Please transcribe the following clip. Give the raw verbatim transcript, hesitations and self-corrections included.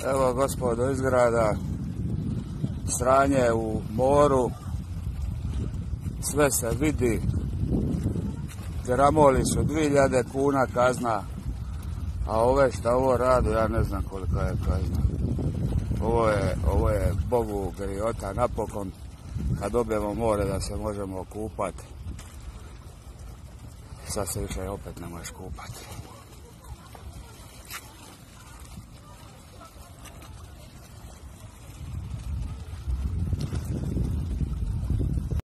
Evo gospodo iz grada, sranje u moru, sve se vidi, gramoli su dvije hiljade kuna kazna, a ove šta ovo radu, ja ne znam kolika je kazna. Ovo je, ovo je Bogu griota, napokon kad dobijemo more da se možemo kupati. Sad se više opet ne možeš kupati.